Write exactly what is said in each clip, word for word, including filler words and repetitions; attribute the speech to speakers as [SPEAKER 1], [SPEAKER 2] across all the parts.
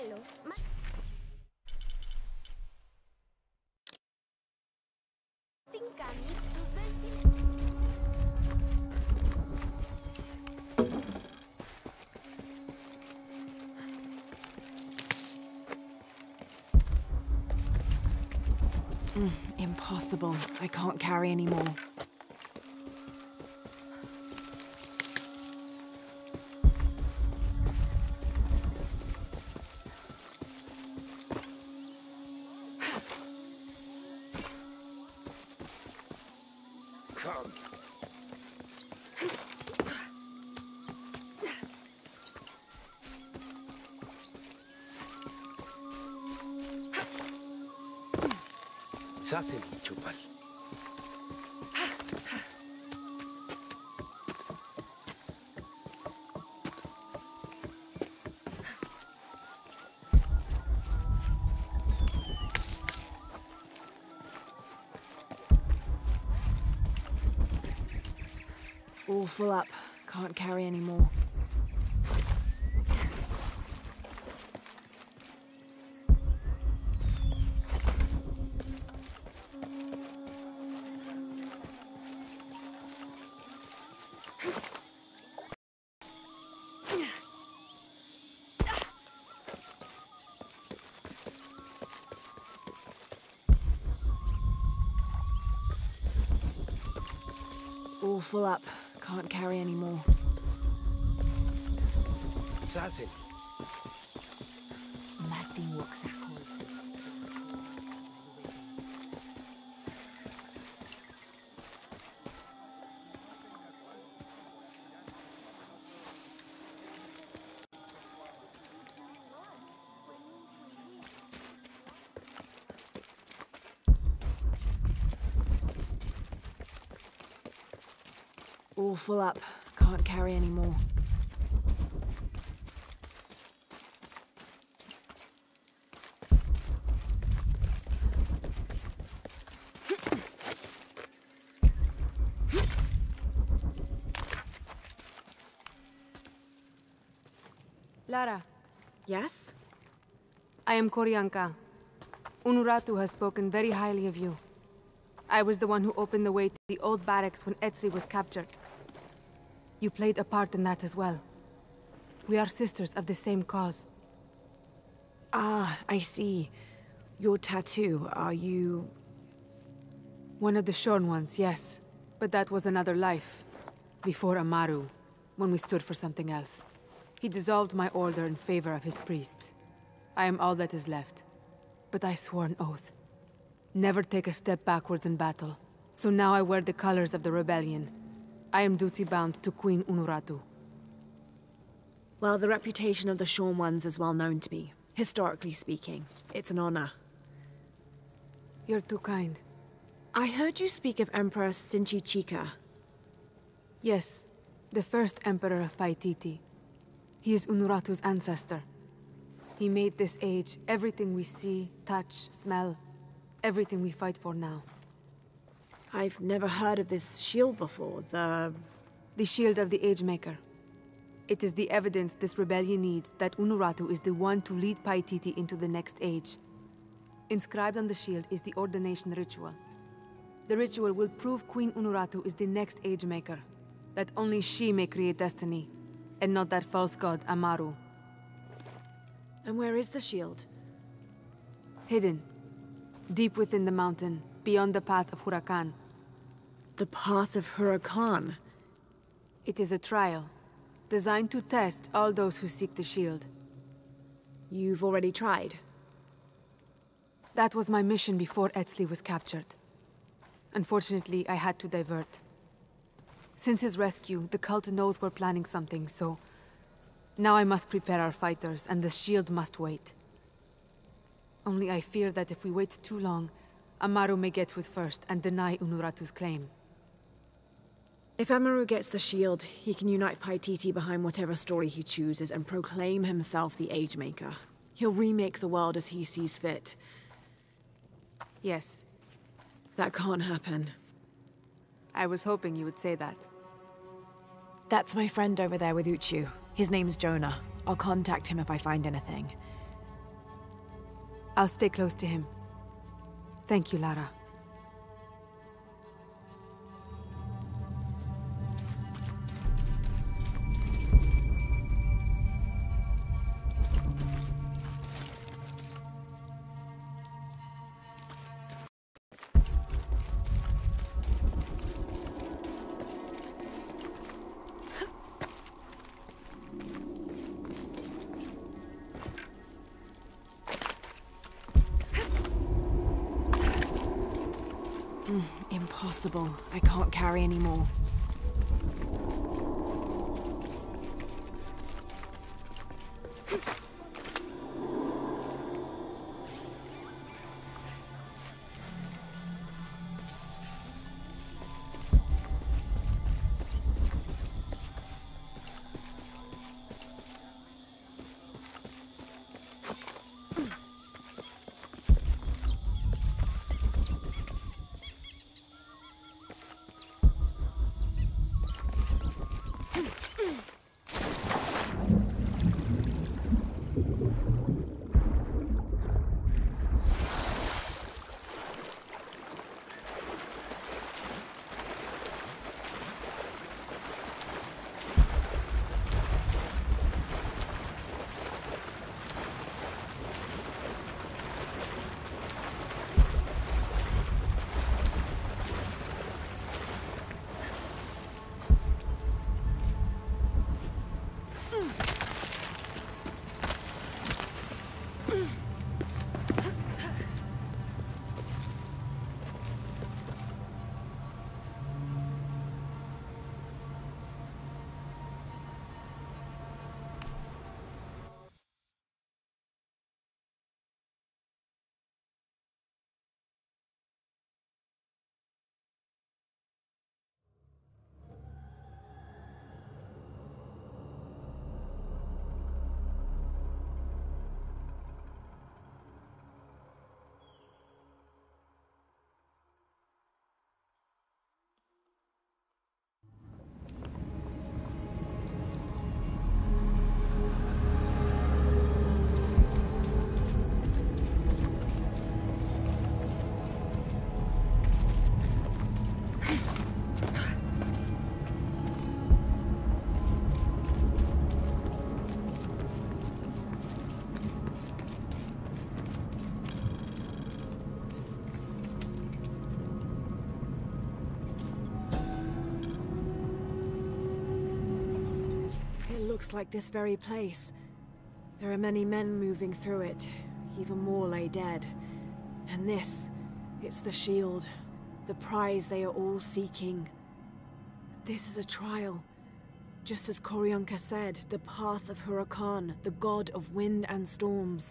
[SPEAKER 1] bello, ma... Ti inganni, tu svelti...
[SPEAKER 2] Mm, impossible. I can't carry anymore.
[SPEAKER 3] Come. Sasin, Chupal.
[SPEAKER 2] All full up. Can't carry anymore. All full up. Can't carry anymore.
[SPEAKER 3] Sasin.
[SPEAKER 4] Martin Waxahol.
[SPEAKER 2] All full up. Can't carry anymore.
[SPEAKER 5] Lara.
[SPEAKER 2] Yes?
[SPEAKER 5] I am Koryanka. Unuratu has spoken very highly of you. I was the one who opened the way to the old barracks when Etzli was captured. You played a part in that as well. We are sisters of the same cause.
[SPEAKER 2] Ah, I see. Your tattoo, are you...
[SPEAKER 5] One of the shorn ones, yes. But that was another life. Before Amaru, when we stood for something else. He dissolved my order in favor of his priests. I am all that is left. But I swore an oath. Never take a step backwards in battle. So now I wear the colors of the rebellion. I am duty-bound to Queen Unuratu.
[SPEAKER 2] Well, the reputation of the Shorn Ones is well known to me. Historically speaking, it's an honor.
[SPEAKER 5] You're too kind.
[SPEAKER 2] I heard you speak of Emperor Sinchichika.
[SPEAKER 5] Yes, the first emperor of Paititi. He is Unuratu's ancestor. He made this age everything we see, touch, smell, everything we fight for now.
[SPEAKER 2] I've never heard of this shield before, the...
[SPEAKER 5] The shield of the Agemaker. It is the evidence this rebellion needs that Unuratu is the one to lead Paititi into the next age. Inscribed on the shield is the ordination ritual. The ritual will prove Queen Unuratu is the next Agemaker, that only she may create destiny, and not that false god, Amaru.
[SPEAKER 2] And where is the shield?
[SPEAKER 5] Hidden. Deep within the mountain, beyond the path of Huracan.
[SPEAKER 2] The path of Huracan?
[SPEAKER 5] It is a trial, designed to test all those who seek the shield.
[SPEAKER 2] You've already tried?
[SPEAKER 5] That was my mission before Etzli was captured. Unfortunately, I had to divert. Since his rescue, the cult knows we're planning something, so... Now I must prepare our fighters, and the shield must wait. Only I fear that if we wait too long, Amaru may get to it first and deny Unuratu's claim.
[SPEAKER 2] If Amaru gets the shield, he can unite Paititi behind whatever story he chooses and proclaim himself the Agemaker. He'll remake the world as he sees fit.
[SPEAKER 5] Yes.
[SPEAKER 2] That can't happen.
[SPEAKER 5] I was hoping you would say that.
[SPEAKER 2] That's my friend over there with Uchu. His name's Jonah. I'll contact him if I find anything.
[SPEAKER 5] I'll stay close to him. Thank you, Lara.
[SPEAKER 2] Impossible. I can't carry anymore. Looks like this very place. There are many men moving through it. Even more lay dead. And this, it's the shield. The prize they are all seeking. This is a trial. Just as Koryanka said, the path of Hurakan, the god of wind and storms.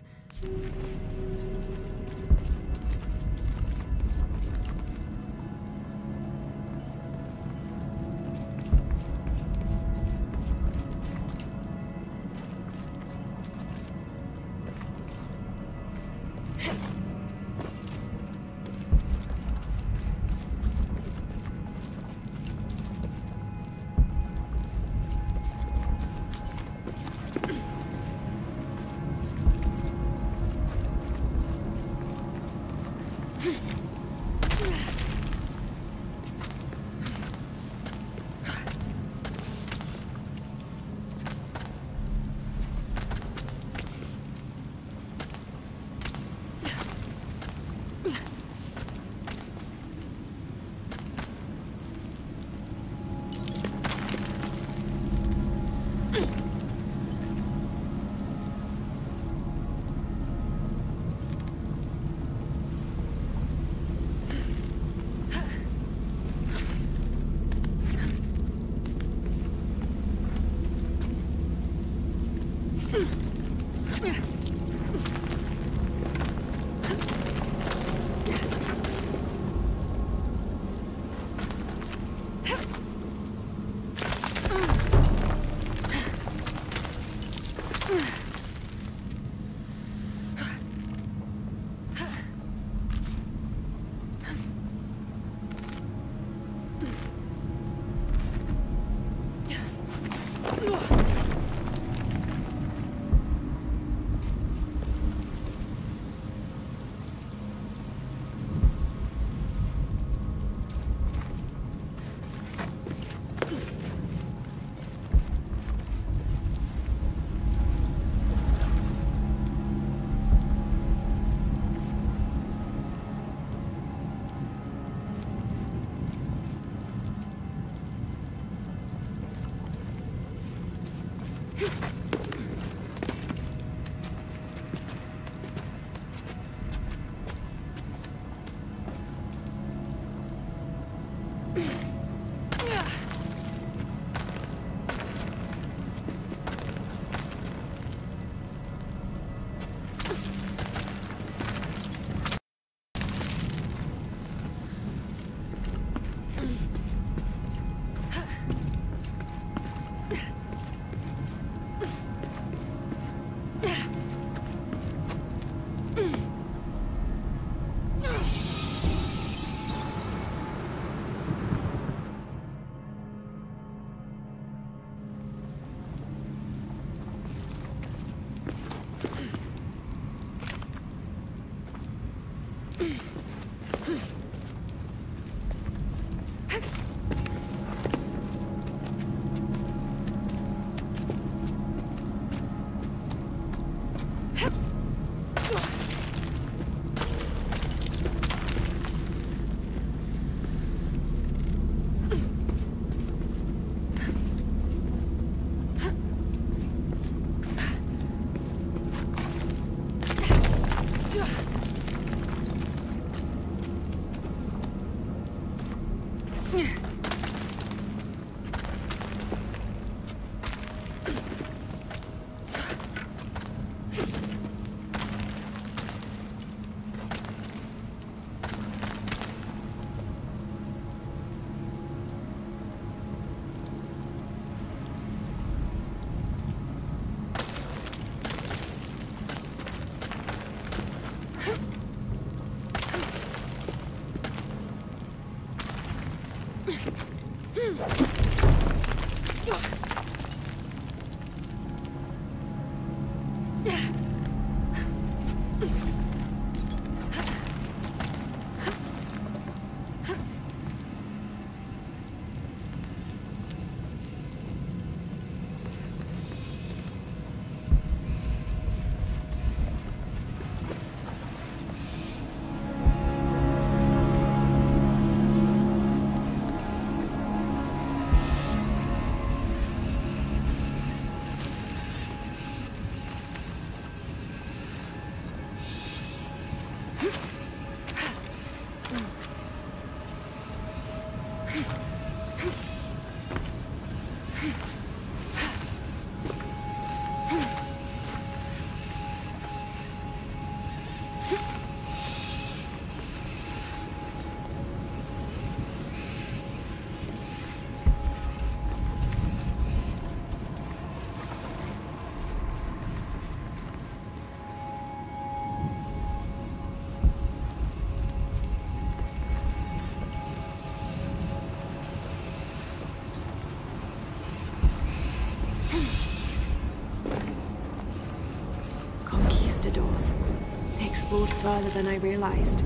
[SPEAKER 2] Conquistadors. They explored further than I realized.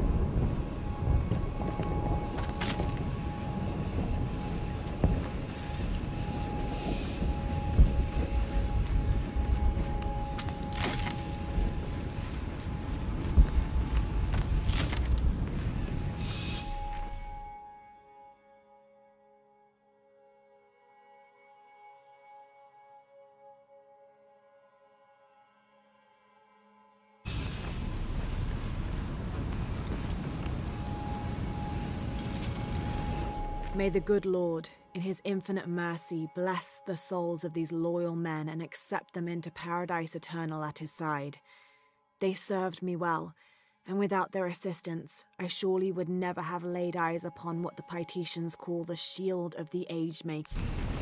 [SPEAKER 2] May the good Lord, in his infinite mercy, bless the souls of these loyal men and accept them into paradise eternal at his side. They served me well, and without their assistance, I surely would never have laid eyes upon what the Paititians call the Shield of the Age-Maker.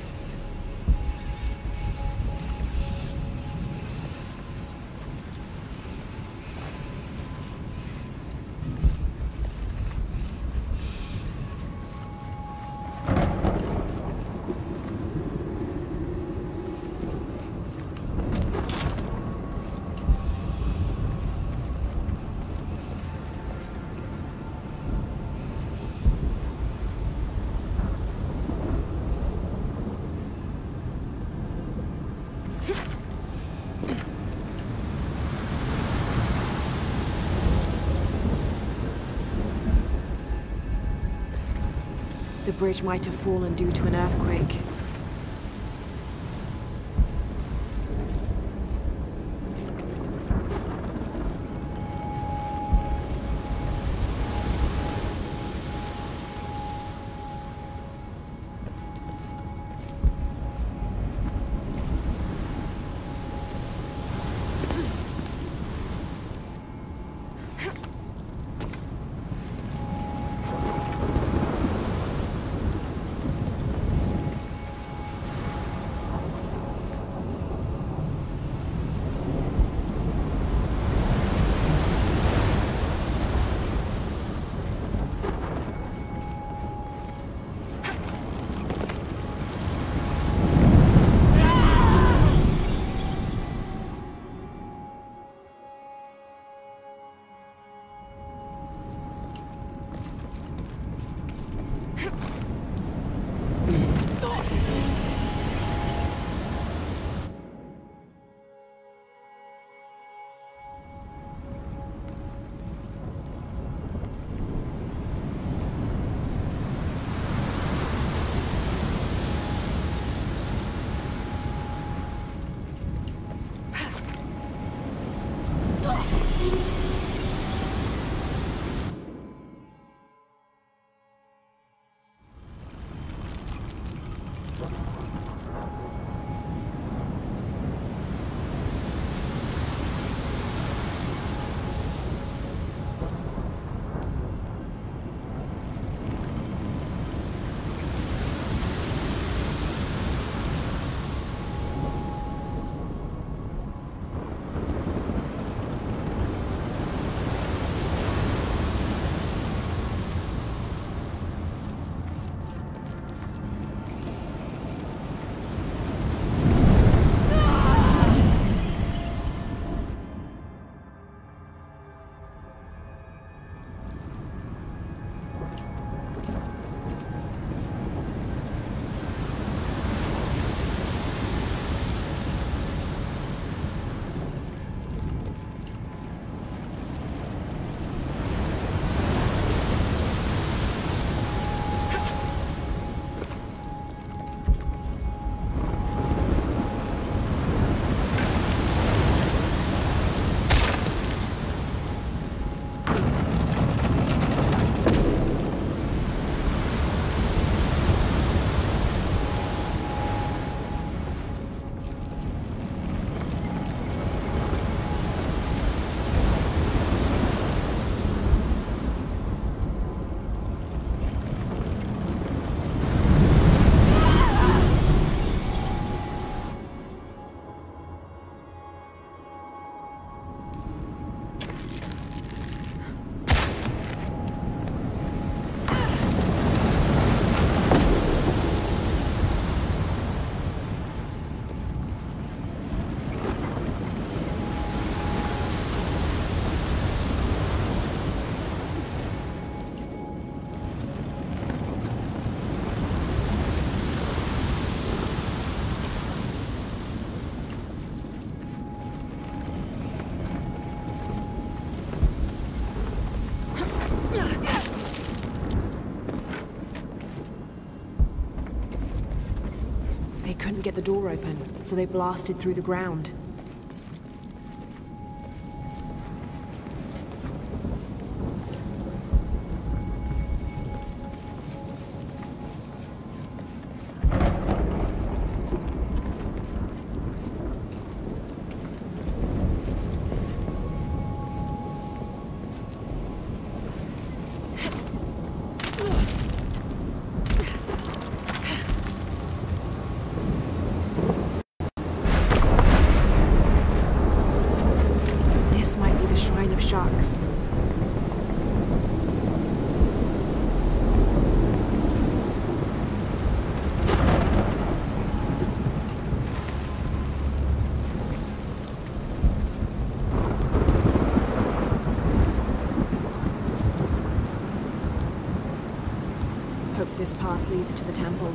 [SPEAKER 2] The bridge might have fallen due to an earthquake. Couldn't get the door open, so they blasted through the ground. Sharks. Hope this path leads to the temple.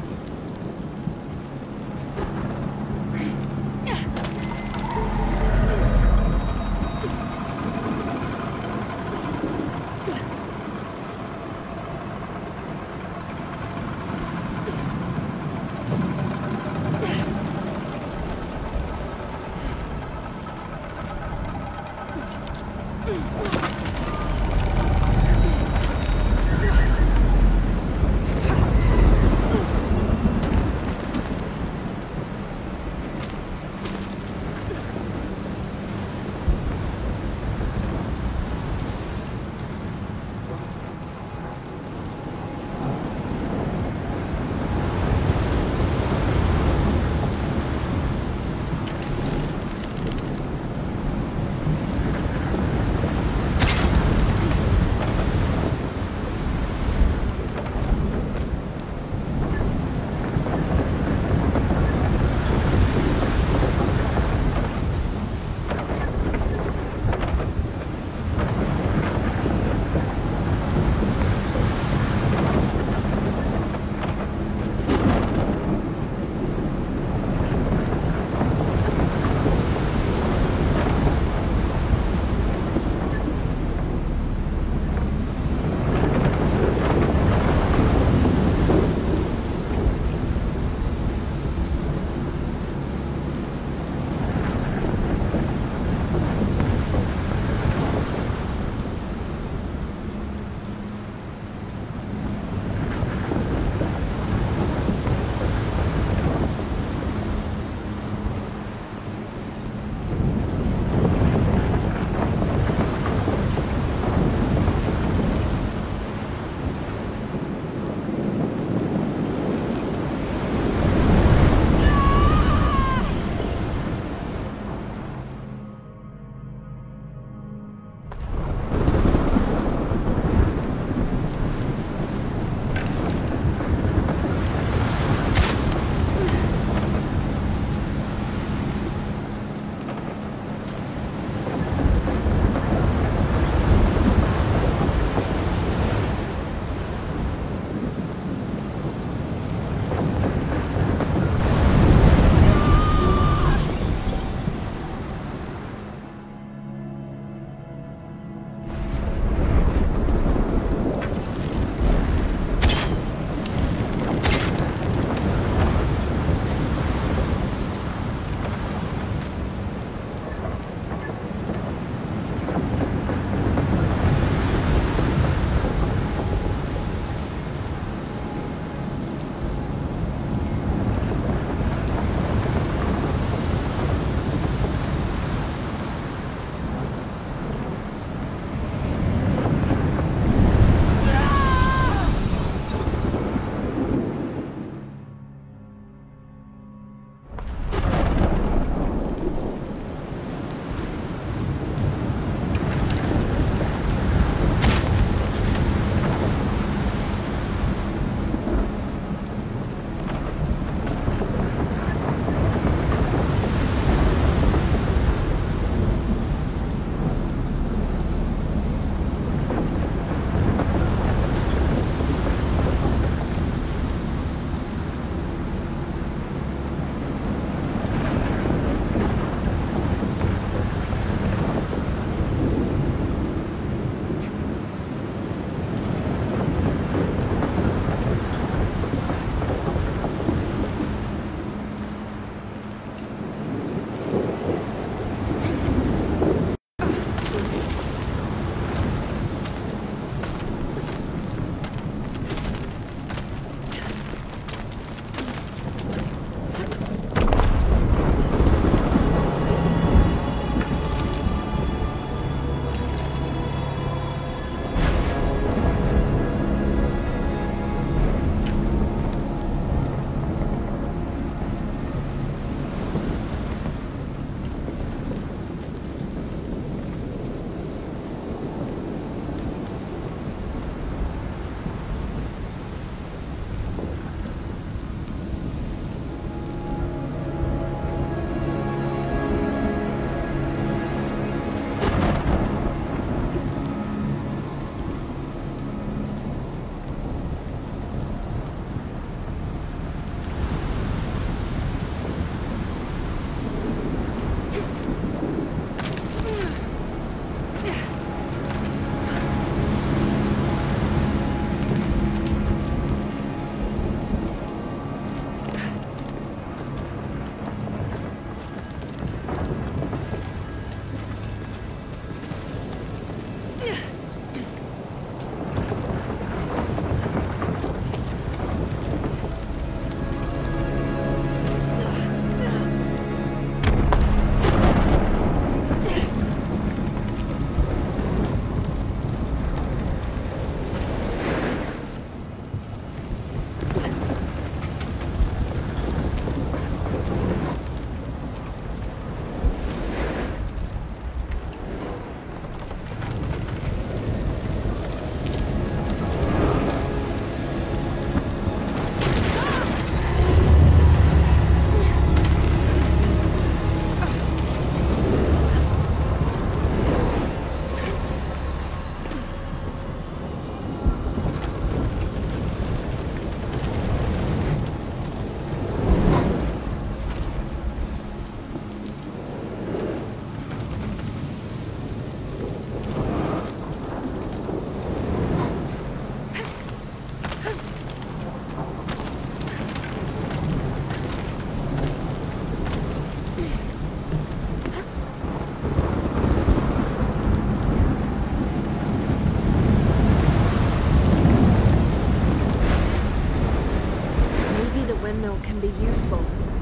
[SPEAKER 2] then milk can be useful.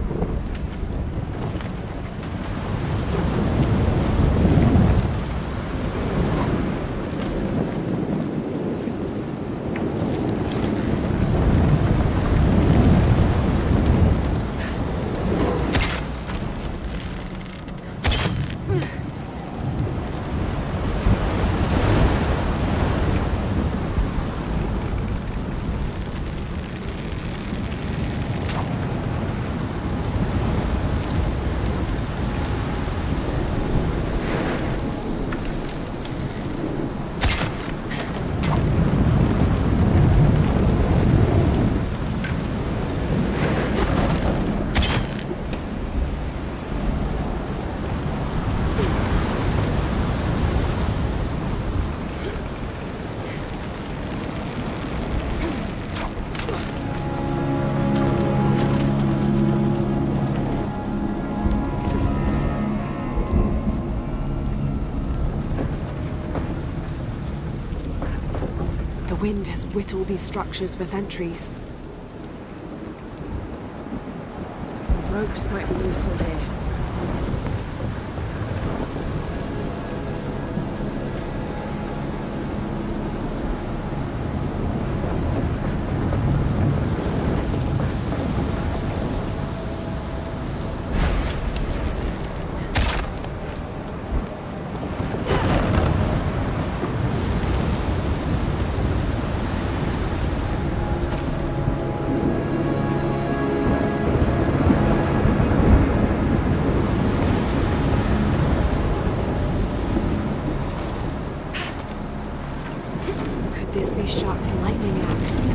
[SPEAKER 2] The wind has whittled these structures for centuries. Ropes might be useful here. This be Shark's lightning axe.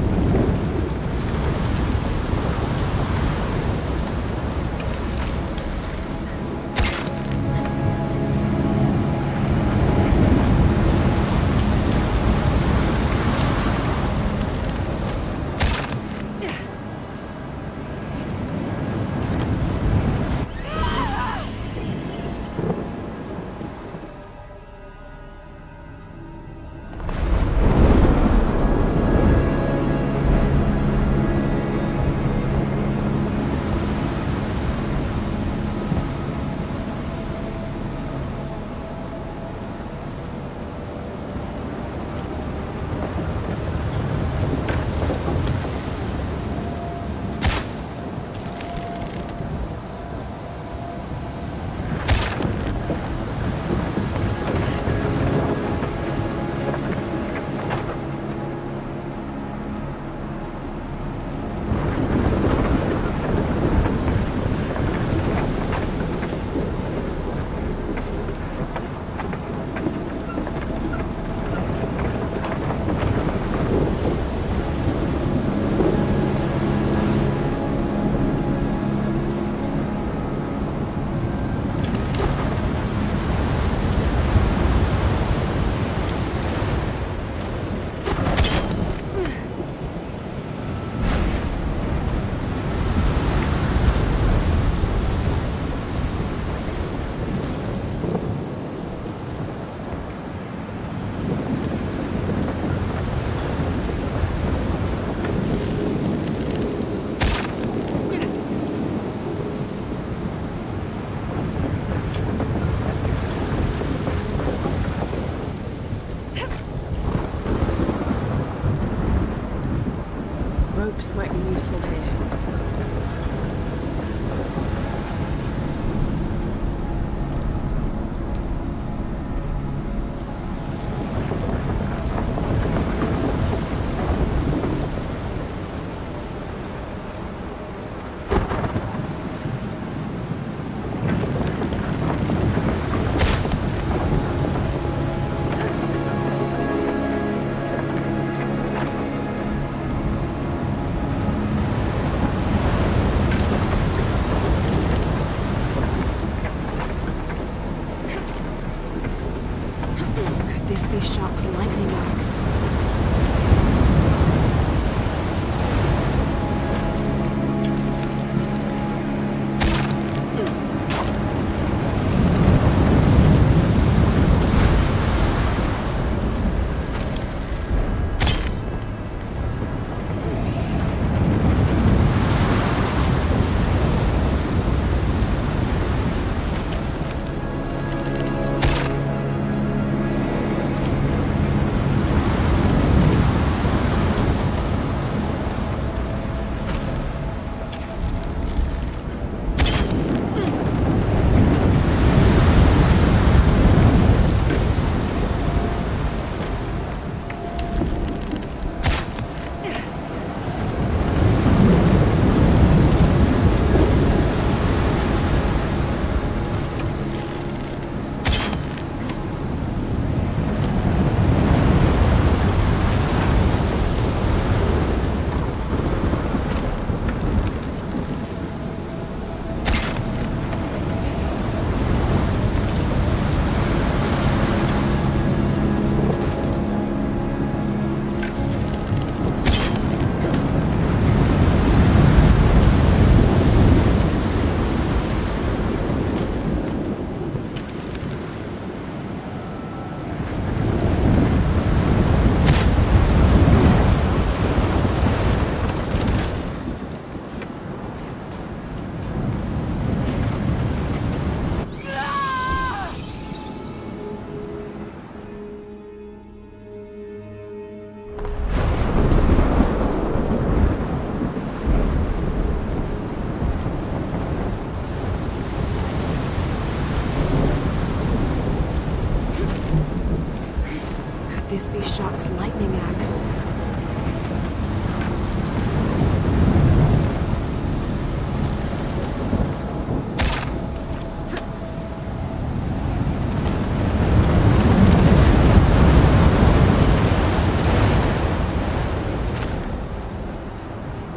[SPEAKER 2] Ropes might be useful here.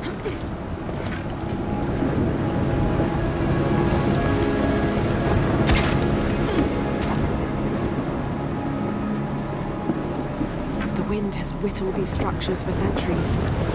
[SPEAKER 2] The wind has whittled these structures for centuries.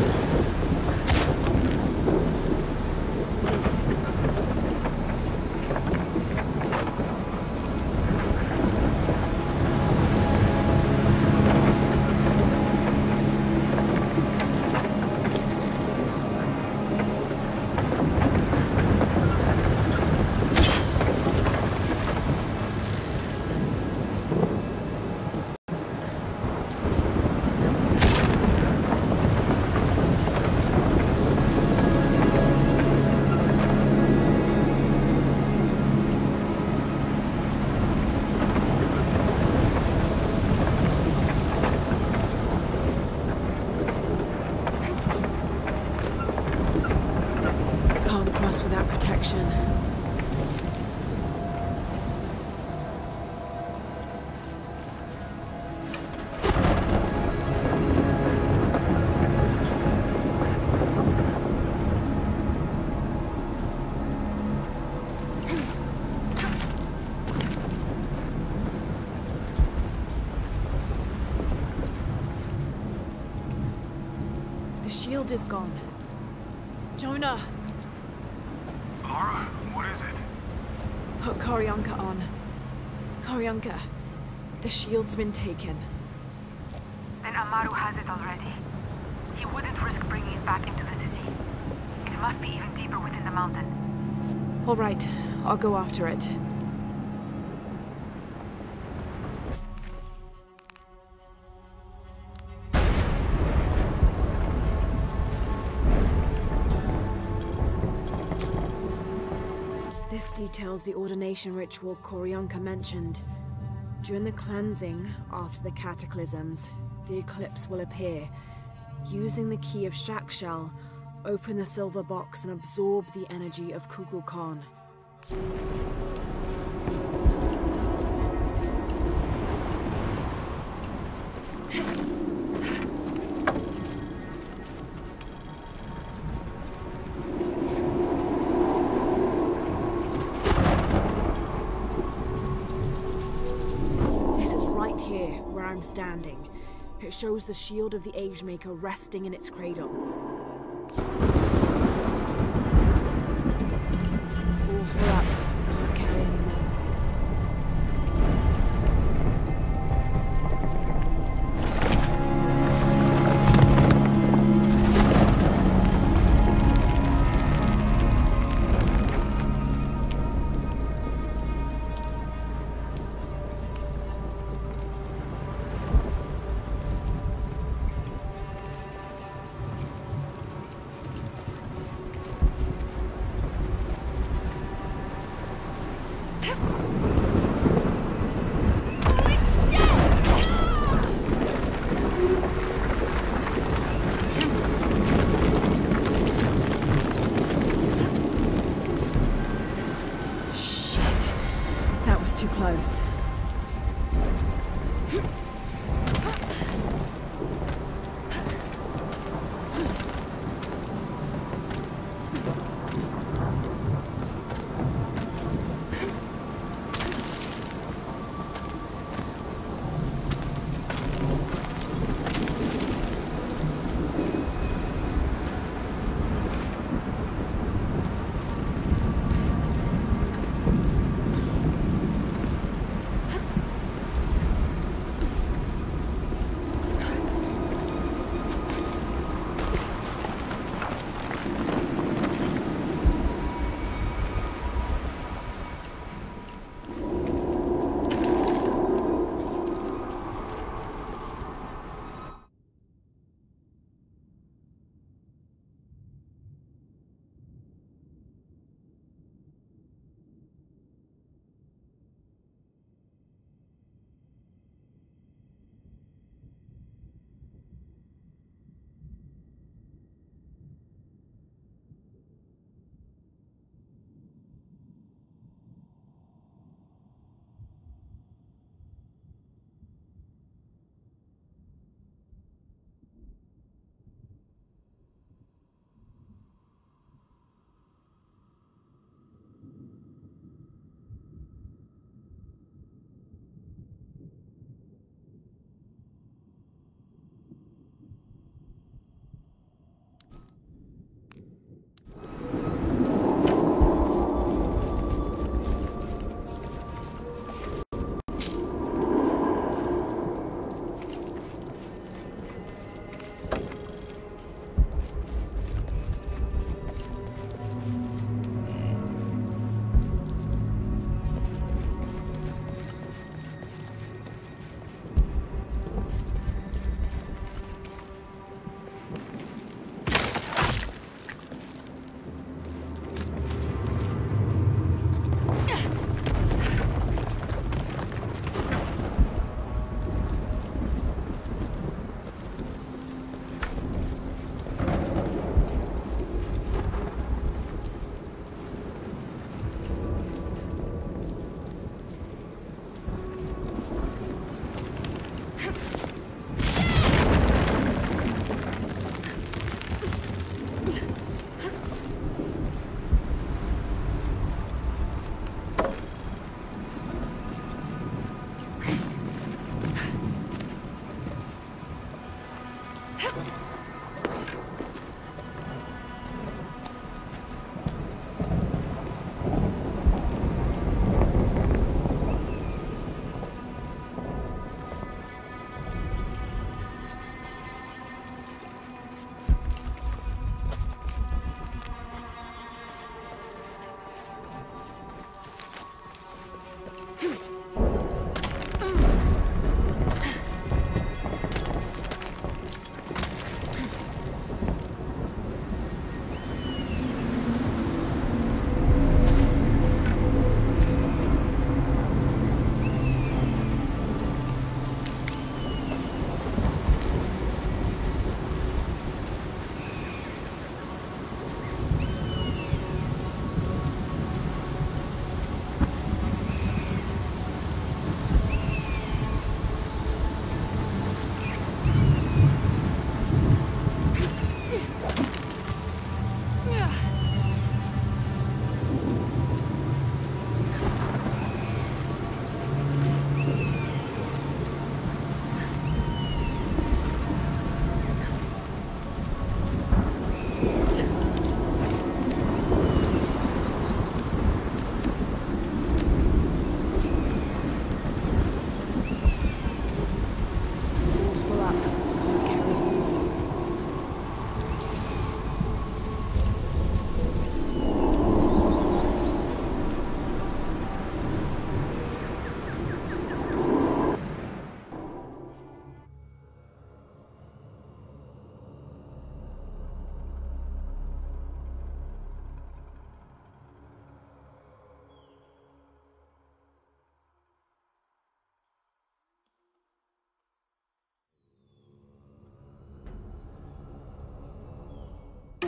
[SPEAKER 2] Without protection. The shield is gone. Jonah!
[SPEAKER 4] Lara, what is it?
[SPEAKER 2] Put Koryanka on. Koryanka, the shield's been taken.
[SPEAKER 6] Then Amaru has it already. He wouldn't risk bringing it back into the city. It must be even deeper within the mountain.
[SPEAKER 2] All right, I'll go after it. This details the ordination ritual Koryanka mentioned. During the cleansing, after the cataclysms, the eclipse will appear. Using the key of Shakshal, open the silver box and absorb the energy of Kukulkan. I'm standing. It shows the shield of the Age Maker resting in its cradle. All full up. Can't carry anymore. Too close.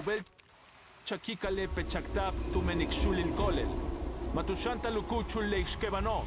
[SPEAKER 7] Ubel Chakikale Pechaktap Tumenik Shulil Kolel. Matushanta Lukuchul Lake Shkebano.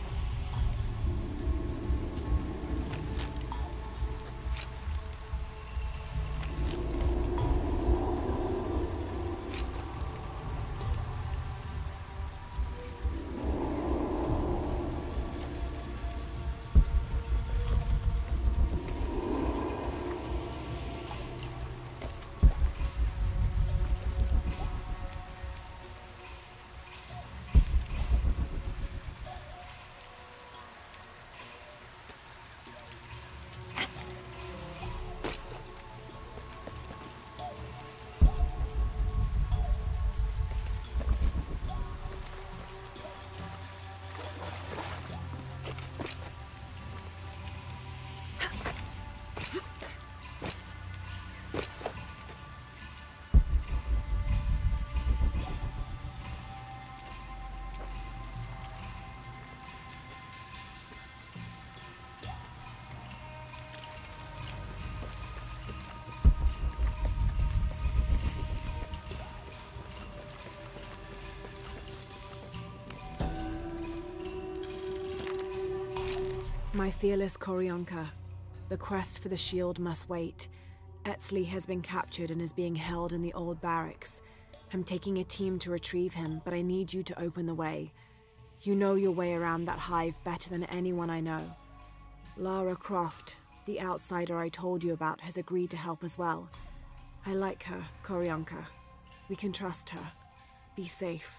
[SPEAKER 2] My fearless Korionka, the quest for the shield must wait. Etzli has been captured and is being held in the old barracks. I'm taking a team to retrieve him, but I need you to open the way. You know your way around that hive better than anyone I know. Lara Croft, the outsider I told you about, has agreed to help as well. I like her, Korionka. We can trust her. Be safe.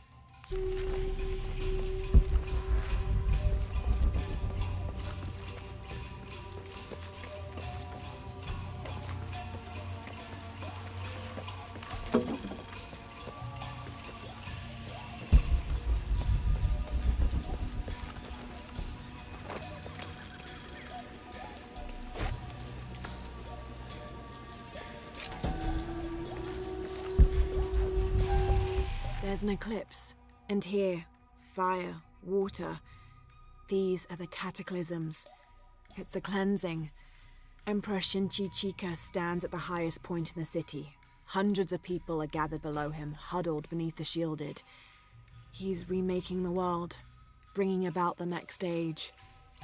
[SPEAKER 2] There's an eclipse, and here, fire, water. These are the cataclysms. It's a cleansing. Emperor Shinchi Chika stands at the highest point in the city. Hundreds of people are gathered below him, huddled beneath the shielded. He's remaking the world, bringing about the next age.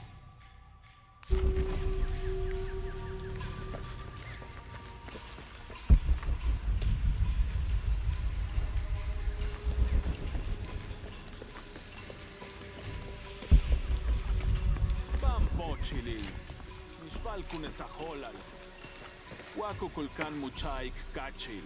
[SPEAKER 7] Chili, Nishbal Kunesaholal, Waku Kulkan Muchaik Kachil.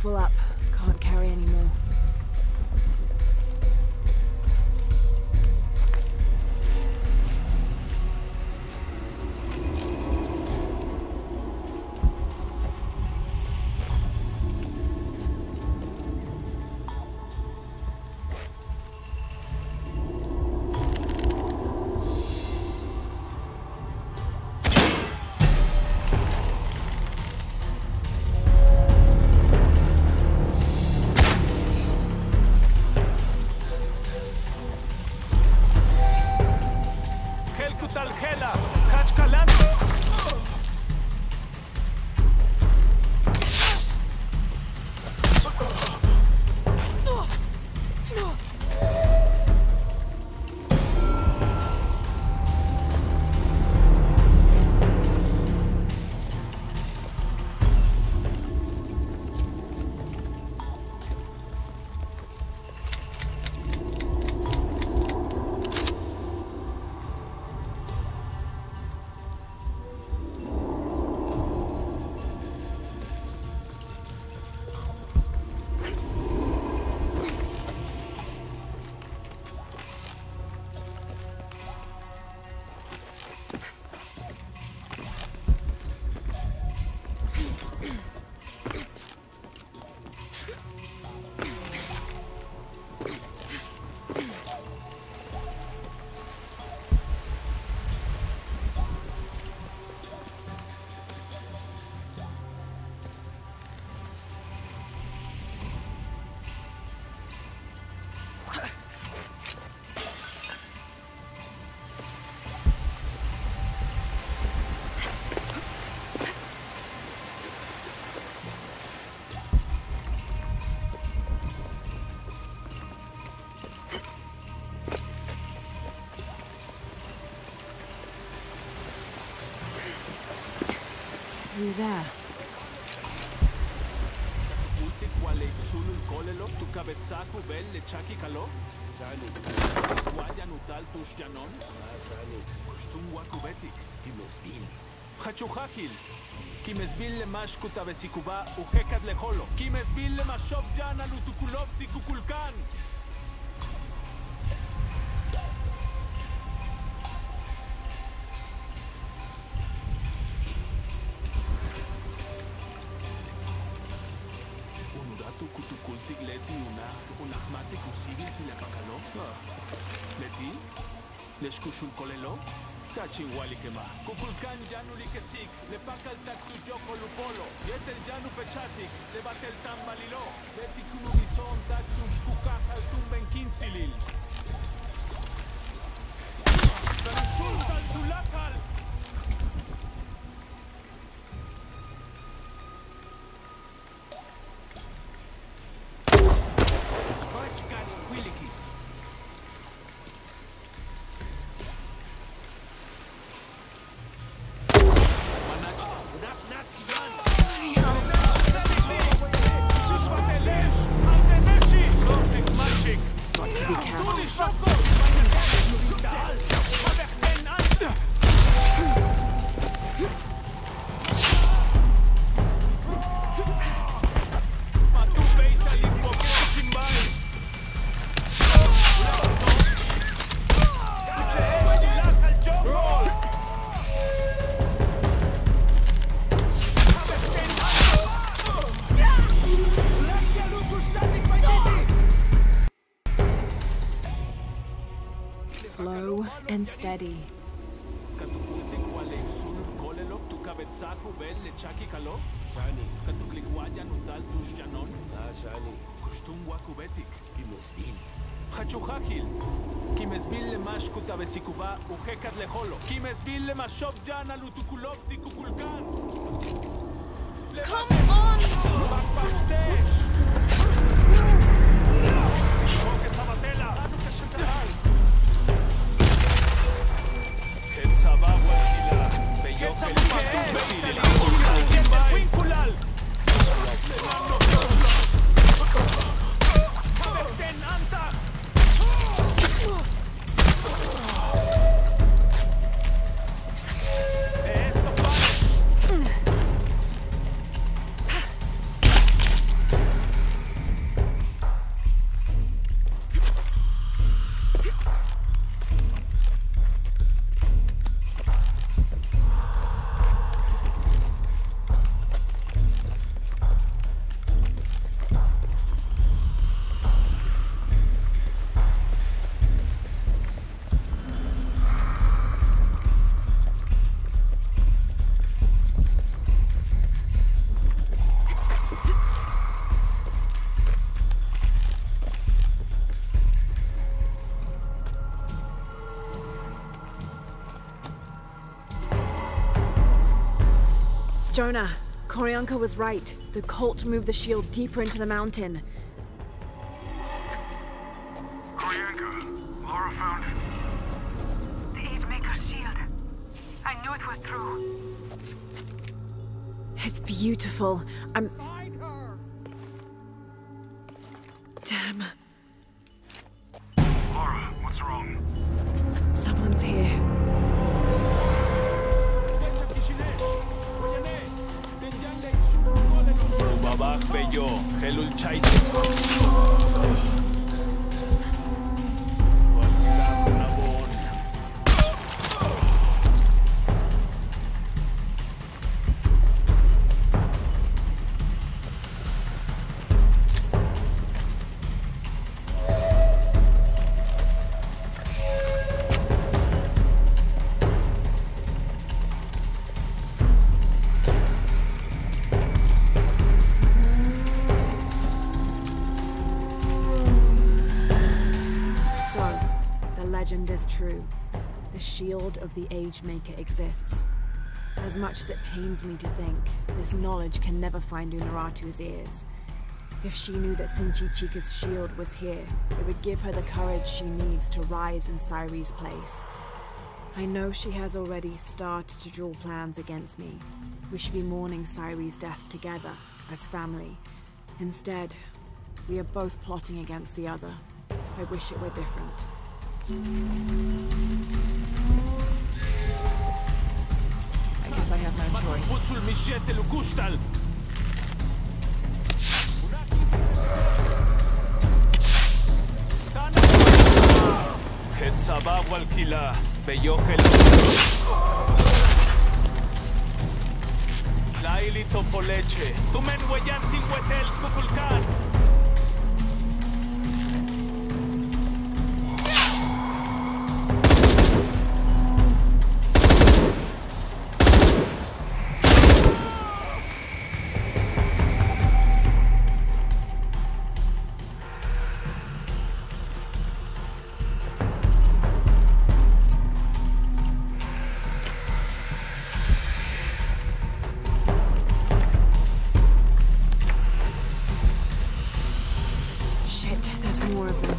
[SPEAKER 2] full up. Can't carry any more. Through there.
[SPEAKER 7] Uite quale sulul colelo tu cabezacu bel le chaki calo?
[SPEAKER 3] Sani.
[SPEAKER 7] Guaya nutal tus janon?
[SPEAKER 3] Ah, Sani.
[SPEAKER 7] Costum wakubetik.
[SPEAKER 3] Kimesbil.
[SPEAKER 7] Hachuhakil. Kimesbil le mashkuta vesikuba uhekad le holo. Kimesbil le mashop jana lutukulopti kukulkan. Kutukultik leti una unahmatik usibil tilepakalo. Leti? Leshkushul kolelo? Tachi wali kema. Kukulkan janu likesik. Lepakal taktu joko lupolo. Yetel janu pechatik. Lebatel tambalilo. Leti kulubison taktu shkukakal tumben kinsilil. Tanushul saltulakal.
[SPEAKER 2] Got to be careful. Slow and steady.
[SPEAKER 3] Sani. Ah, Sani.
[SPEAKER 7] Costum wakubetik.
[SPEAKER 3] Kimesbil.
[SPEAKER 7] Hachuhakil. Kimesbil le mashkuta vesikuba uhekad le holo. Kimesbil le mashop jana lutukulopti kukulkan.
[SPEAKER 1] Come on!
[SPEAKER 7] Bakbakstesh. Foke sabatela. Anu kashental. Ketzaba wakila. Ketzaba wakila. Ketzaba winkulal. Ten anta. Esto pasa.
[SPEAKER 2] Jonah, Koryanka was right. The cult moved the shield deeper into the mountain.
[SPEAKER 4] Koryanka, Laura found it.
[SPEAKER 6] The Agemaker's shield. I knew it was true.
[SPEAKER 2] It's beautiful. I'm... Damn.
[SPEAKER 4] Laura, what's wrong?
[SPEAKER 2] Someone's here.
[SPEAKER 7] Ubabak beyo, helul chaite.
[SPEAKER 2] Legend is true. The shield of the Agemaker exists. As much as it pains me to think, this knowledge can never find Unuratu's ears. If she knew that Sinchi-Chika's shield was here, it would give her the courage she needs to rise in Cyrie's place. I know she has already started to draw plans against me. We should be mourning Cyrie's death together, as family. Instead, we are both plotting against the other. I wish it were different. I guess I have no choice.
[SPEAKER 7] Laili Topoleche, Tumen Wayanti Wetel Kukulkan.
[SPEAKER 2] More of them.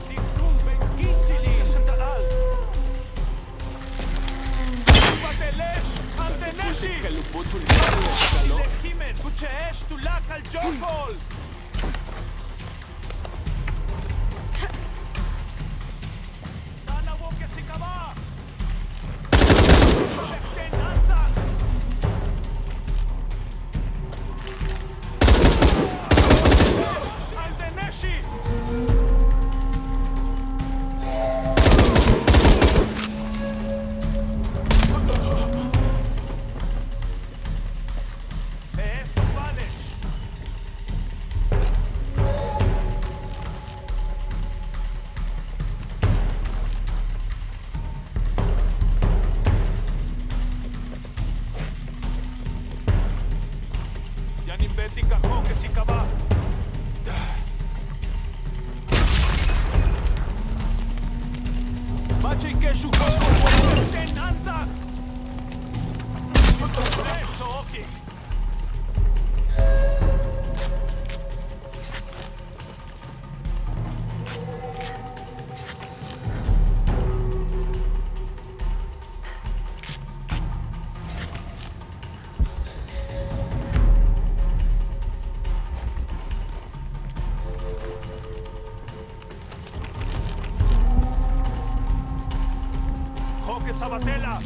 [SPEAKER 7] Sabatella!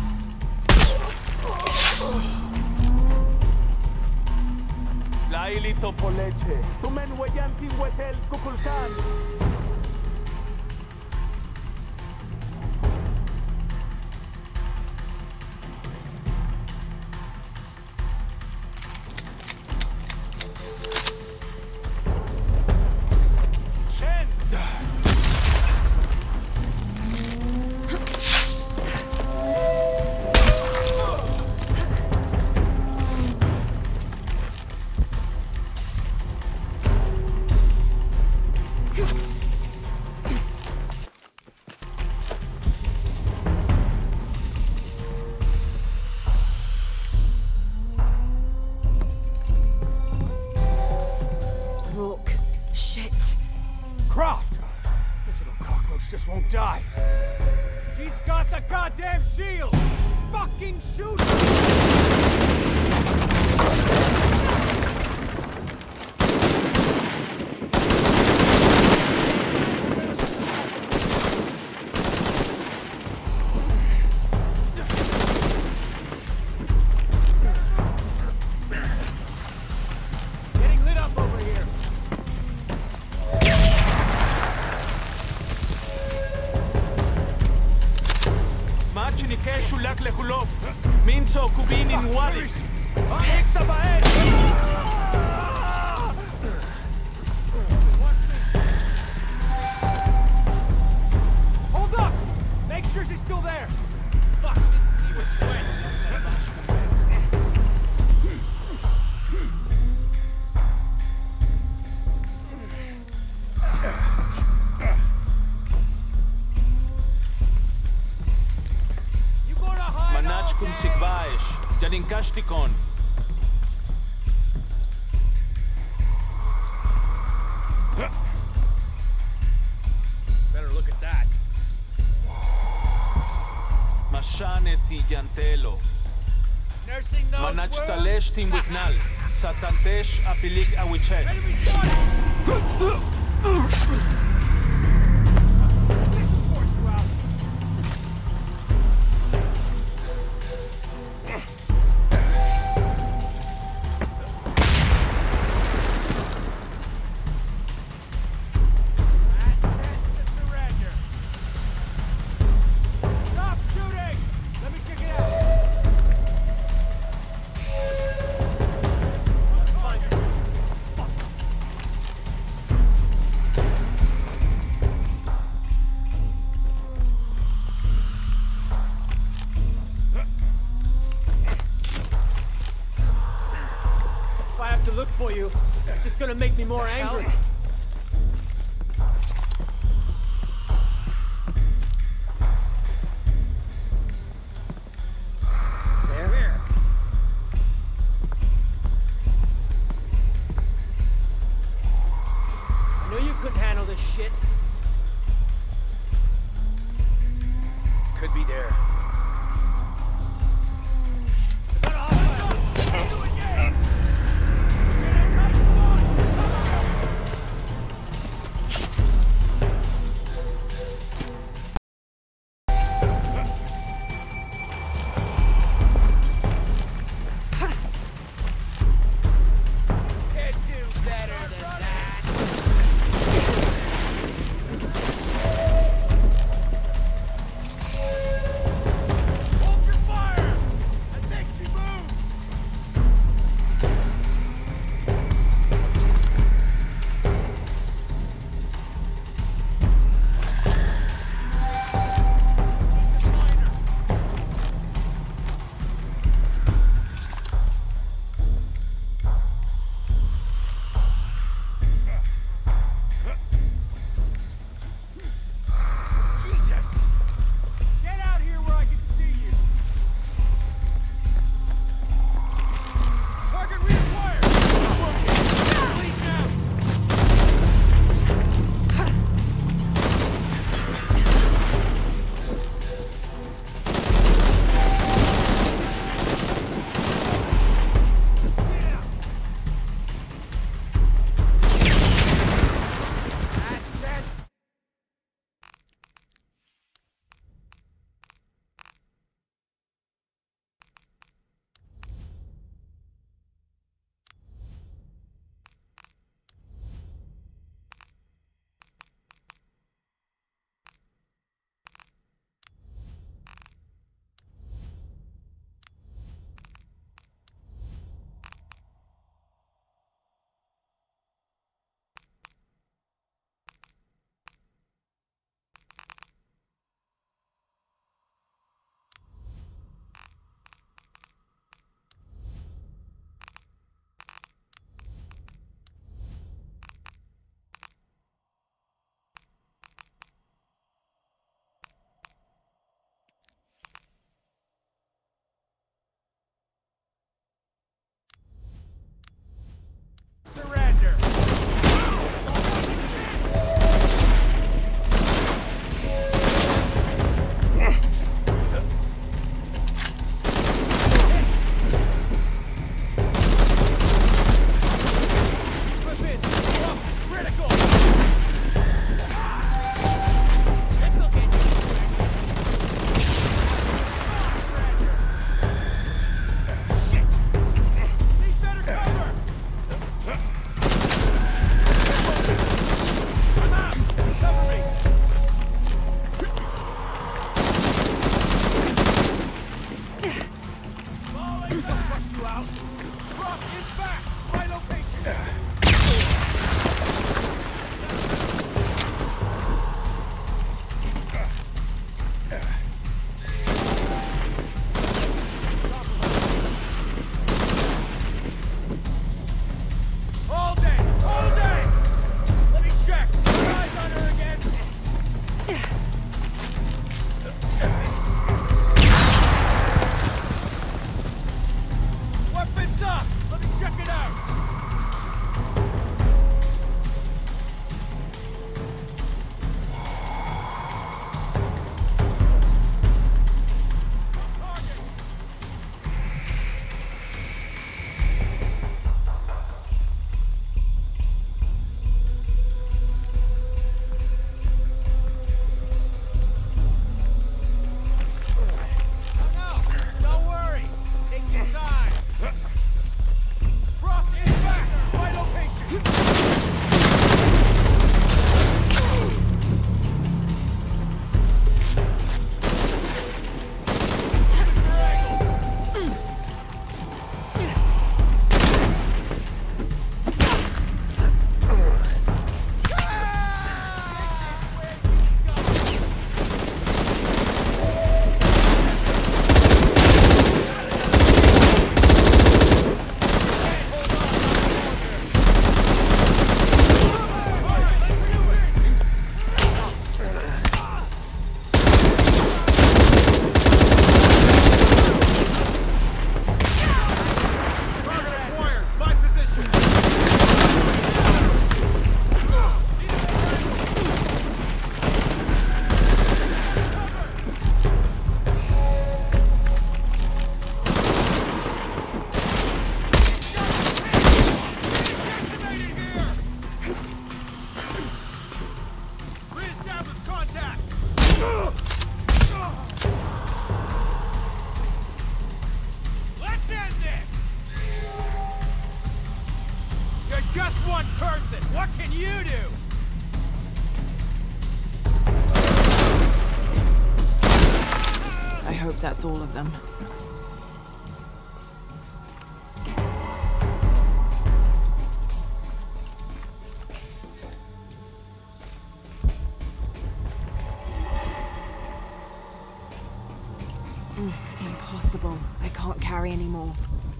[SPEAKER 7] Laili Topoleche, Tumen Wayanti Wetel Kukulkan.
[SPEAKER 8] won't die. She's got the goddamn shield! Fucking shoot her! Getting lit up over here.
[SPEAKER 7] מאצ'י ניקש שולק לחולוב. מינצו קובין אין וואלי. אקסה באש!
[SPEAKER 8] Hold up! Make sure she's still there! Fuck, didn't see what she went. You gonna hide
[SPEAKER 7] מנאץ'
[SPEAKER 8] all
[SPEAKER 7] קום
[SPEAKER 8] day?
[SPEAKER 7] סיגבאש. דנינקש תיקון.
[SPEAKER 8] Better look at that.
[SPEAKER 7] משאנתי ינטלו.
[SPEAKER 8] Nursing those
[SPEAKER 7] מנאץ'
[SPEAKER 8] wounds?
[SPEAKER 7] תלש תימבקנל. צטנטש אפיליג אוויצ'ש.
[SPEAKER 8] Enemy spotted! This will force you out. Last chance to surrender. Stop shooting! Let me check it out. Find it. If I have to look for you, it's just gonna make me more angry. There. I knew you couldn't handle this shit. Could be there. out! Drop is back! My location! All day! All day! Let me check! Eyes on her again! Weapons up! Let me check it out! Target! No, no! Don't worry! Take your time! Brock is back! My location! Target acquired! My position! Decimated here! Reestablish contact! Let's end this! You're just one person! What can you do?
[SPEAKER 2] I hope that's all of them. Mm, impossible. I can't carry any more.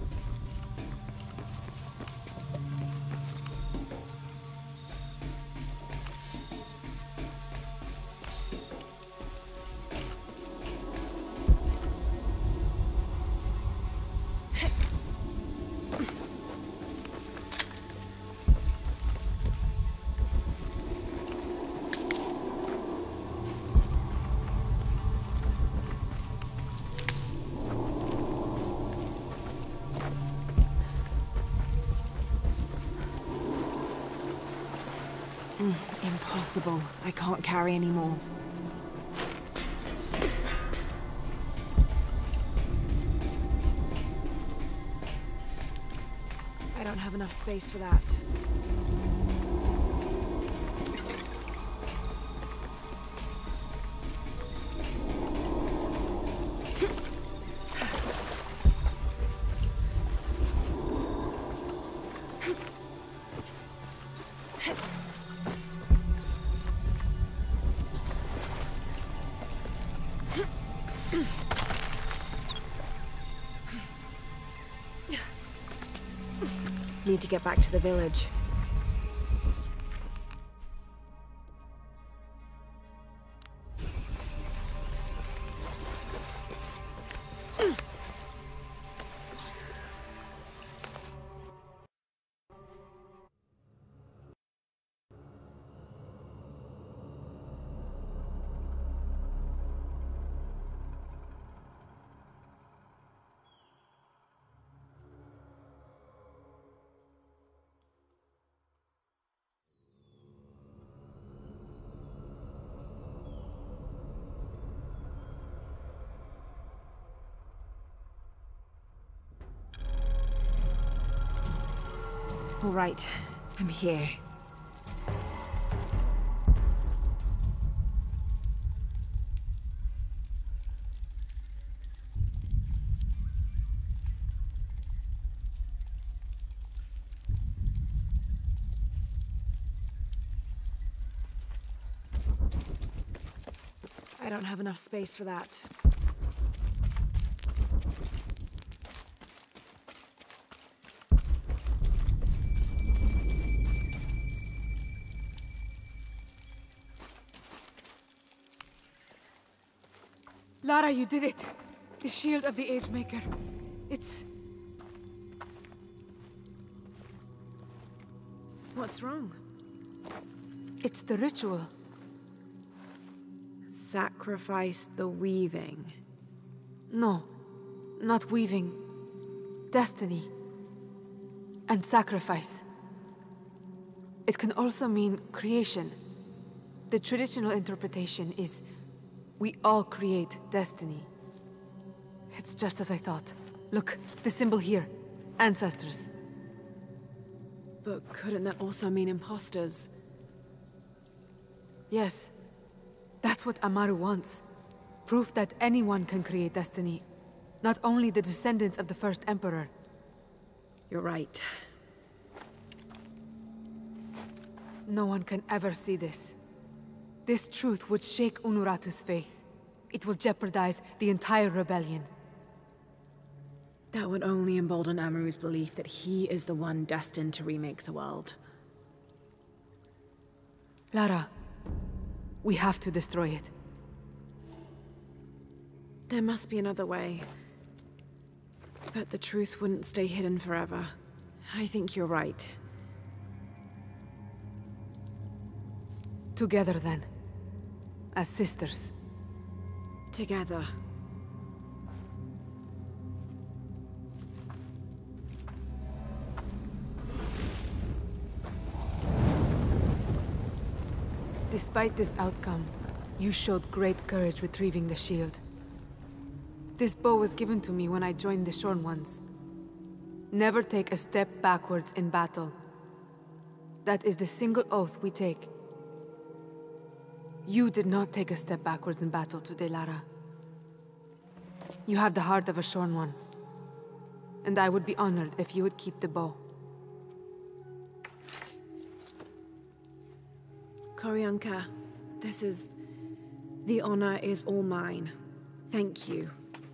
[SPEAKER 2] Mm, impossible. I can't carry any more. I don't have enough space for that. Need to get back to the village. All right, I'm here. don't have enough space for that.
[SPEAKER 5] Lara, you did it! The shield of the Agemaker. It's...
[SPEAKER 2] What's wrong?
[SPEAKER 5] it's the ritual.
[SPEAKER 2] Sacrifice the weaving.
[SPEAKER 5] No, not weaving. Destiny. And sacrifice. It can also mean creation. The traditional interpretation is we all create destiny. It's just as I thought. Look, the symbol here. Ancestors.
[SPEAKER 2] But couldn't that also mean imposters?
[SPEAKER 5] Yes. That's what Amaru wants. Proof that anyone can create destiny. Not only the descendants of the first Emperor.
[SPEAKER 2] You're right.
[SPEAKER 5] No one can ever see this. This truth would shake Unuratu's faith. It will jeopardize the entire rebellion.
[SPEAKER 2] That would only embolden Amaru's belief that he is the one destined to remake the world.
[SPEAKER 5] Lara, we have to destroy it.
[SPEAKER 2] There must be another way. But the truth wouldn't stay hidden forever. I think you're right.
[SPEAKER 5] Together then. As sisters.
[SPEAKER 2] Together.
[SPEAKER 5] Despite this outcome, you showed great courage retrieving the shield. This bow was given to me when I joined the Shorn Ones. Never take a step backwards in battle. That is the single oath we take. You did not take a step backwards in battle today, Lara. You have the heart of a Shorn One. And I would be honored if you would keep the bow.
[SPEAKER 2] Koryanka, this is... the honor is all mine. Thank you.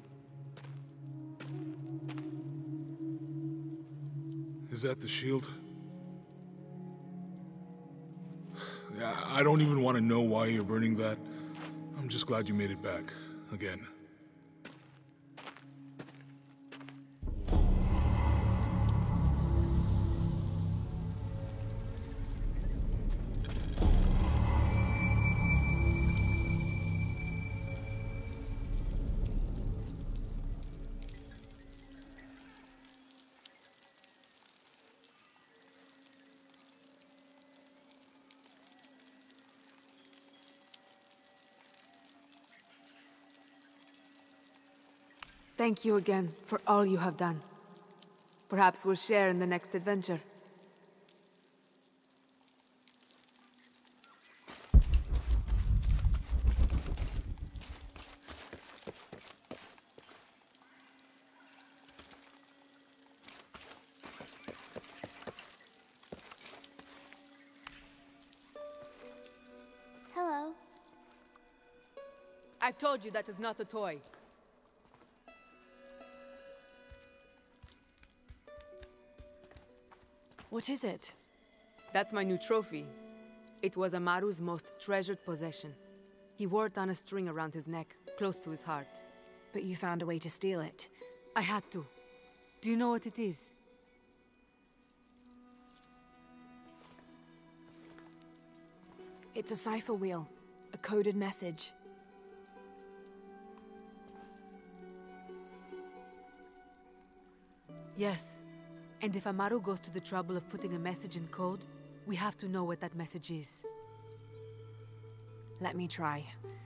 [SPEAKER 4] Is that the shield? Yeah, I don't even want to know why you're burning that. I'm just glad you made it back. Again.
[SPEAKER 5] Thank you again for all you have done. Perhaps we'll share in the next adventure.
[SPEAKER 1] Hello.
[SPEAKER 5] I've told you that is not a toy.
[SPEAKER 2] What is it?
[SPEAKER 5] That's my new trophy. It was Amaru's most treasured possession. He wore it on a string around his neck, close to his heart.
[SPEAKER 2] But you found a way to steal it.
[SPEAKER 5] I had to. Do you know what it is?
[SPEAKER 2] It's a cipher wheel. A coded message.
[SPEAKER 5] Yes. And if Amaru goes to the trouble of putting a message in code, we have to know what that message is.
[SPEAKER 2] Let me try.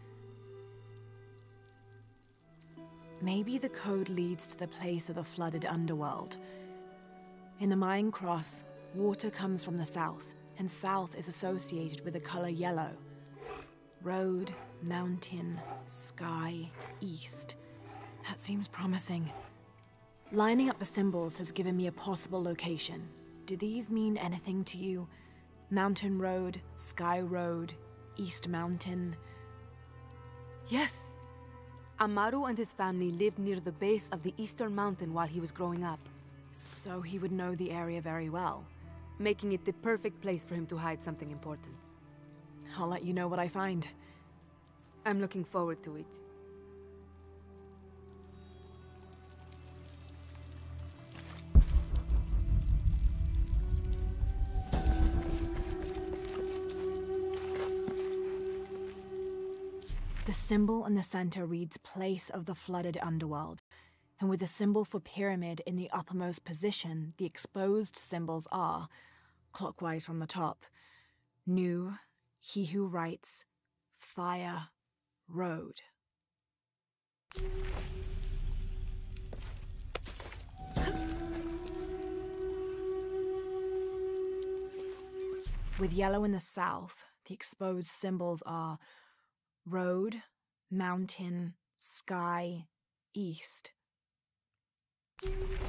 [SPEAKER 2] Maybe the code leads to the place of the flooded underworld. In the Mayan Cross, water comes from the south, and south is associated with the color yellow. Road, mountain, sky, east. That seems promising. Lining up the symbols has given me a possible location. Do these mean anything to you? Mountain Road, Sky Road, East Mountain.
[SPEAKER 5] Yes. Amaru and his family lived near the base of the Eastern Mountain while he was growing up,
[SPEAKER 2] So he would know the area very well.
[SPEAKER 5] making it the perfect place for him to hide something important.
[SPEAKER 2] I'll let you know what I find.
[SPEAKER 5] I'm looking forward to it.
[SPEAKER 2] The symbol in the center reads Place of the Flooded Underworld, and with the symbol for pyramid in the uppermost position, the exposed symbols are, clockwise from the top, Nu, He Who Writes, Fire, Road. With yellow in the south, the exposed symbols are Road, Mountain, Sky, East.